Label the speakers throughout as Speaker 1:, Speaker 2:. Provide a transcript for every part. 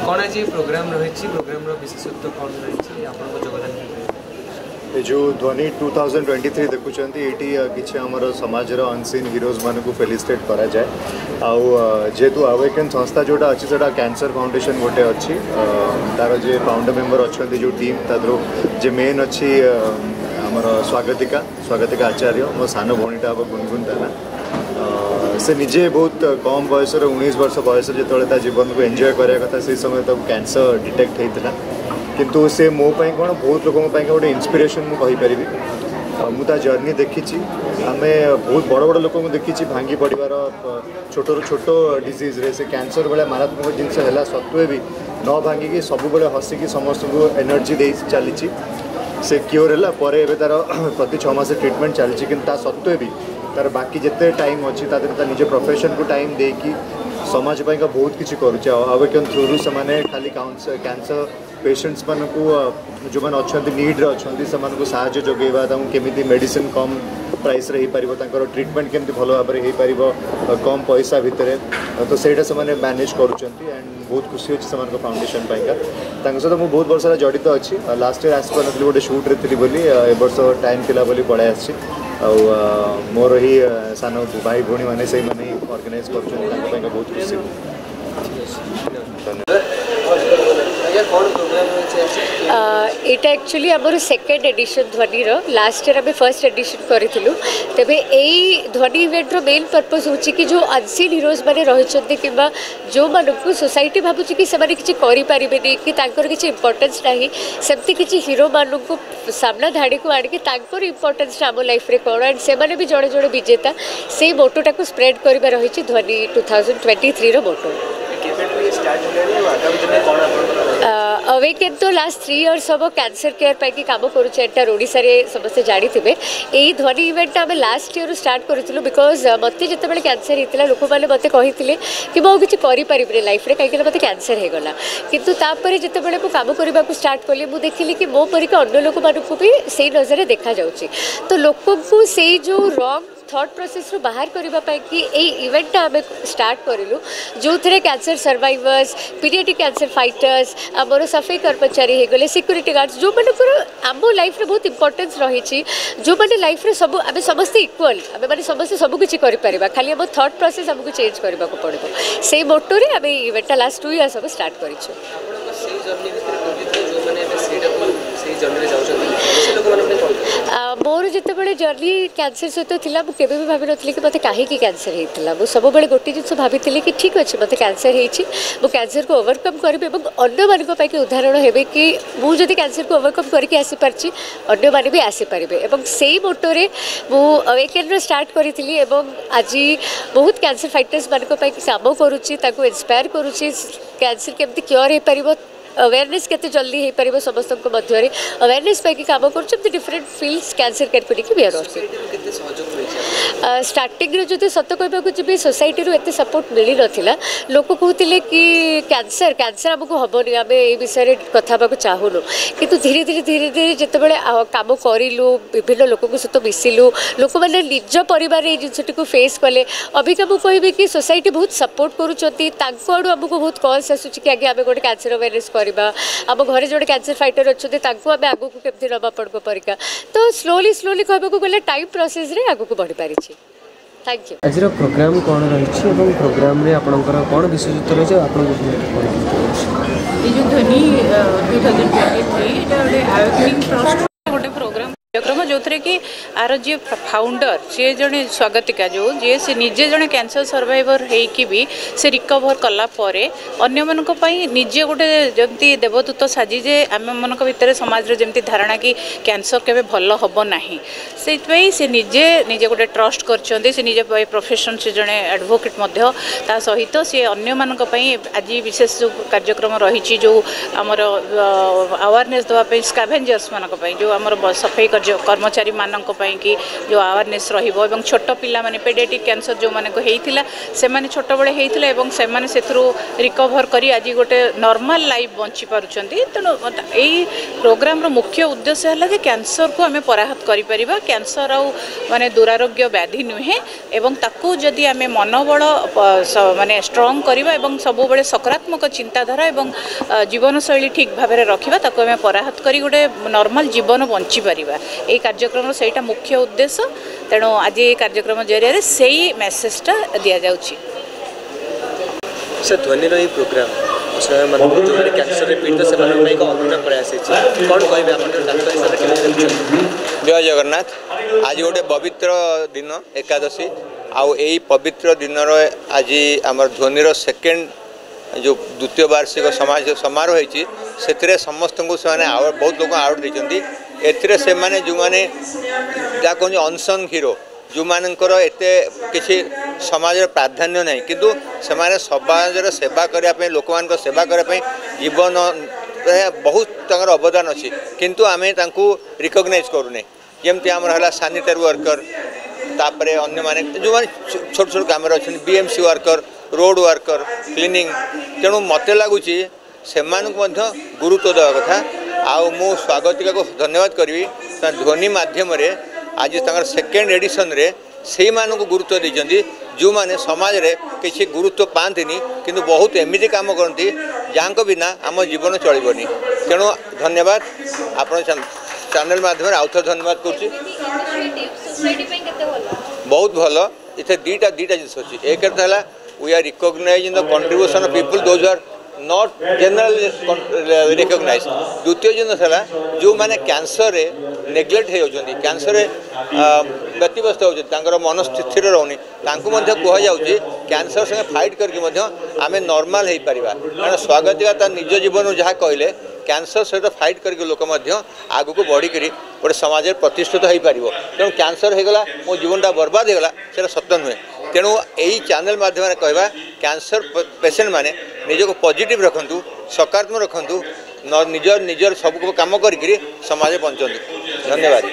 Speaker 1: कौन आज प्रोग्राम रही प्रोग्राम विशेषत्व कौन रही योगदान
Speaker 2: जो ध्वनि 2023 देखुं ये किसी आमर समाजर अनसीन हिरोज मान को फेलिसिटेट करा जाए जेहेतु अवेकन संस्था जोटा अच्छी से कैंसर फाउंडेशन गोटे अच्छी तार जे फाउंडर मेंबर अच्छा जो टीम तादर जे मेन अच्छी आमर स्वागतिका आचार्य मो सान भणीटा हम गुनगुन ताना से निजे बहुत कम बयस 19 वर्ष बयस जो जीवन को एंजॉय कराया कथा से समय तक कैंसर डिटेक्ट होता किंतु से मो पाई कौन बहुत लोगों गोटे इन्स्पिरेशन मुझे मुझे जर्नी देखी आम बहुत बड़ बड़ लोक देखी भांगी पड़ार छोट छोट डिजीज रे से कैंसर भाया मारात्मक जिनस है सत्वे भी न भांगिकी सब बड़े हसिकी समस्त को एनर्जी दे चली से क्योर है तार प्रति 6 मास ट्रिटमेंट चली कि सत्वे भी तार बाकी जिते टाइम अच्छी निज प्रोफेशन को टाइम देकी समाज पाई का बहुत किसी करुचे अवेकन थ्रू से खाली कैंसर पेशेंट्स मान को जो मैंने अच्छा नीड्रे अच्छा से साहाय्य जोगेवा केमी मेडिसिन कम प्राइस रे हो ट्रिटमेंट केमती भल भाव में हो कम पैसा भितर तो सहीटा से मैनेज करुँच एंड बहुत खुशी अच्छी से फाउंडेशन पाइका सहित मुझे बहुत वर्ष जड़ित अच्छी लास्ट ईयर आसपार नी गोटे शूट्रे थी बोली ए वर्ष टाइम थिला बोली पड़े आसी मोर ही सान भाई भौणी मैंने से ऑर्गेनाइज कर बहुत खुशी
Speaker 3: एटा एक्चुअली आमर second edition Dhwani last year आम फर्स्ट एडिशन करूँ तेज यही ध्वनि इवेंट मेन पर्पज होची कि जो अनसीन हिरोज मैंने रही कि जो मानू सोसाइटी भावुँ कि से किसी करें कि किसी इंपोर्टेंस ना सेमती किसी हिरो मानू सामना धाड़ी को आणिकी इंपोर्टेंस आम लाइफ रे कौन एंड से भी जड़े जड़े विजेता से मोटोटा को स्प्रेड कर रही ध्वनि 2023 मोटो अवेकन तो लास्ट 3 इयर्स हम कैंसर केयर पाई काम करुचे एंटायर ओडिशा रे समस्ते जानी थे यही ध्वनि इवेंट आम लास्ट ईयर स्टार्ट करूँ बिकज मत जिते कैंसर होता लोक मैंने मत कही कि मुझे किसी करें लाइफ रे कहीं मत कैंसर होगला किंतु तापर जिते मुझे काम करने को स्टार्ट कली मुझे देखिली कि मो परिका अन्य लोक मानू भी से नजर देखा जाऊँगी तो लोक को से जो रंग थॉट प्रोसेस रो बाहर करने कि इवेंट आम स्टार्ट करूँ जो थे cancer survivors paediatric cancer fighters आमर सफाई कर्मचारी होगले सिक्यूरीटी गार्ड्स जो मानकर आम लाइफ रे बहुत इंपोर्टेंस रही जो मैंने लाइफ रे सब आम समस्ते इक्वल आम मैंने समस्ते सबकि कर खाली आम थॉट प्रोसेस आमको चेंज करने को पड़ो से मोटो रे आम इवेंट लास्ट 2 इयर्स हम स्टार्ट कर मोर जिते जर्नी कैंसर सहित थिला मुझे भी भाभी नी कि मत कहीं कैंसर होता मुझे सब गोटे जिन भाभी कि ठीक अच्छे मत कैंसर हो कैंसर को ओवरकम करी अन्य मानक उदाहरण हे कि मुझे कैंसर को ओवरकम करके आसीपारी अन्य मैंने भी आसीपारे से मोटोरे मुझे अवेकन स्टार्ट करी आज बहुत कैंसर फाइटर्स मानक काम करुच्ची इंस्पायर करुच्ची कैंसर केमती क्योर हो पार अवेयरनेस केते जल्दी हो पार समस्त मध्य अवेयरनेस पाई काम कर डिफरेंट फील्ड्स कैंसर केयर करिक भी स्टार्टिंग जो सत कहवाक जी सोसाइटी एत सपोर्ट मिल नाला लोक कहते कि कैंसर कैंसर आमको हेनी आम ये विषय कथा चाहूनु किंतु धीरे धीरे धीरे धीरे जिते काम करूँ विभिन्न लोक सहित मिसिलु लोक मैंने निज परिवार ये जिनटी फेस कले अबिका मुझे कहि कि सोसाइटी बहुत सपोर्ट करूँ आड़ू आमको बहुत कॉल्स आसूँ कि आगे आम गोटे कैंसर अवेयरनेस आम घर जो कैंसर फाइटर अच्छे आम आगू केमती नवा पड़ो परिका तो स्लोली स्लोली कहवाक गले टाइम प्रोसेस रे आगू बढ़ी पारी। Thank you.
Speaker 1: आज प्रोग्राम कौन रही प्रोग्राम रे आपनकर कौन विशेषत्व रही
Speaker 4: ये जो ध्वनि 2023 गोटे आयोजनिक ट्रस्ट गोटे प्रोग्राम कार्यक्रम जो थे कि आर जी फाउंडर सी जड़े स्वागतिका जो जी से निजे जड़े कैंसर सर्वाइवर होगी भी से रिकवर कलापर अन्य मानक निजे गोटे जमी देवदूत साजी जे आम मान भितर समाज जमी धारणा कि कैंसर केवे भल हम ना से निजे निजे गोटे ट्रस्ट कर निजे प्रोफेशन से जड़े एडवोकेट ता सहित सी अन्य मानक आज विशेष जो कार्यक्रम रही जो आमर अवेयरनेस देवाई स्कैवेंजर्स मानक जो आमर सफाई कर्मचारी मानक कि जो अवेयरनेस रहिबो एवं छोट पिला माने पेडियाट्रिक कैंसर जो माने को हेइथिला से माने छोट बळे हेइथिला एवं से माने सेथरु रिकवर करी आज गोटे नॉर्मल लाइफ बंची पारुचंती। तेणु एई प्रोग्राम रो मुख्य उद्देश्य है कि कैंसर को आमे पराहत करि परिबा। कैंसर आउ माने दुरारोग्य व्याधि नुहे एवं ताकू जदि आमे मनोबल माने स्ट्रांग करिबा एवं सब बळे सकारात्मक चिंताधारा एवं जीवनशैली ठीक भाव में रखा ताको आमे पराहत करी गोटे नॉर्मल जीवन बंची परिबा। एई कार्यक्रम सेटा मुख्य उद्देश्य। तेणु आज ये कार्यक्रम जरिए से मेसेजटा दि जाउछि।
Speaker 1: सर ध्वनि रही प्रोग्राम जो कैंसर पीड़ित से एक अभिनव प्रयास कौन कहे
Speaker 5: जय जगन्नाथ। आज गोटे पवित्र दिन एकादशी आउ यही पवित्र दिन आज आम ध्वनि सेकेंड जो द्वितीय वार्षिक समाज समारोह होती से समस्त को से बहुत लोग आवार्ड देते एथिरे से माने जो माने जा कहते अनसंग हीरो जो मानकर एते किसी समाज प्राधान्य नहीं किंतु से माने समाज सेवा करने लोक मान सेवा करने जीवन बहुत तंगर अवदान अच्छी किंतु आमे तांकु रिकॉग्नाइज करूने जमती आमर है सैनिटरी वर्कर तापरे अन्य माने जो माने छोट छोट काम अच्छे BMC worker road worker cleaning तेणु मत लगुच से गुरुत्व देवा कथा आउ मु स्वागतिका को धन्यवाद करी ध्वनि माध्यम आज तंगर सेकेंड एडिशन रे से मानक गुरुत्व देते जो माने समाज रे किसी गुरुत्व पाती किंतु बहुत एमती काम करती जहाँ बिना आम जीवन चलबनी। तेणु धन्यवाद आपण चैनल माध्यम आउ थे धन्यवाद करुँची। बहुत भल इतने दीटा जिस अच्छी एक we are recognising the contribution of people those are not general recognise. द्वितीय जिनस है जो मैंने कैंसर रे नेग्लेक्ट होती कैंसर व्यतिव्यस्त होकर मन स्थिर रोनी कहुच्छे कैंसर संगे फाइट करके आम नॉर्मल हो पार कारण स्वागतिका निज जीवन जहाँ कहले कैंसर सहित फाइट करके लोक आग को बढ़ी गोटे समाज प्रतिष्ठित हो पार। तेणु कैंसर होगला मो जीवनटा बर्बाद होगला से सत्य नुहे। तेणु यही चैनल माध्यम कहवा कैंसर पेसेंट माने निजक पॉजिटिव रखु सकारात्मक रखु निजर निजर सब कम करी समाज बंचतु। धन्यवाद।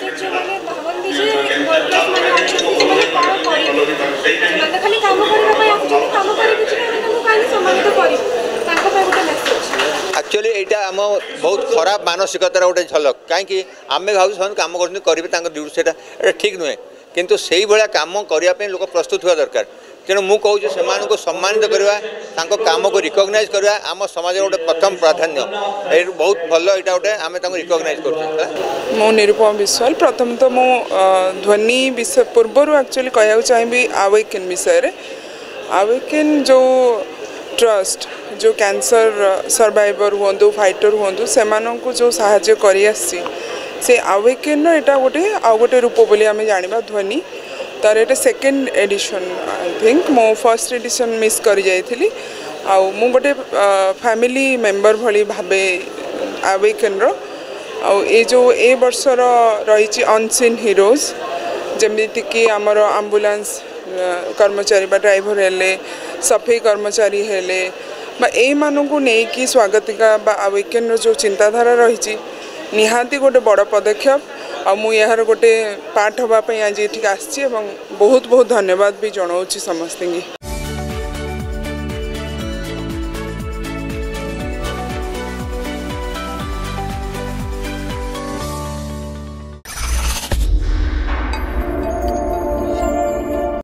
Speaker 5: एक्चुअली यहाँ आम बहुत खराब मानसिकतार गोटे झलक कहीं आम भाव कम करेंगे ड्यूटी से ठीक नुहे किंतु से भाया कम करने लोग प्रस्तुत हुआ दरकार। तेणु मुझे कहूँ से सम्मानित करवा काम को रिकॉग्नाइज करवा आम समाज गोटे प्रथम प्राधान्य बहुत भल यहाँ गोटे आम रिकॉग्नाइज कर।
Speaker 6: मो निरुपमा विश्वाल प्रथम तो मो ध्वनि विषय पूर्वर एक्चुअली कहना चाहिए अवेकन विषय अवेकन जो ट्रस्ट जो कैंसर सर्वाइवर हूँ फाइटर हूँ से जो साहाय्य कर से अवेकन एटा गोटे आ गोटे रूप बोली आम जाना ध्वनि तार एटा सेकेंड एडिशन आई थिंक मो फर्स्ट एडिशन मिस कर जाइली आउ मु गोटे फैमिली मेंबर भली भाबे अवेकन रो आउ ए जो ए वर्षर रही अनसीन हीरोज जमीती कि आमर एम्बुलेंस कर्मचारी बा ड्राइवर हेले सफाई कर्मचारी हेले बा ए मानू नहीं कि स्वागतिका बा अवेकन जो चिंताधारा रही निहाती गोटे बड़ पदक्षेप आ मु यार गोटे पार्ट होगापी आज ये आसी बहुत बहुत धन्यवाद भी जनाऊँ समस्त।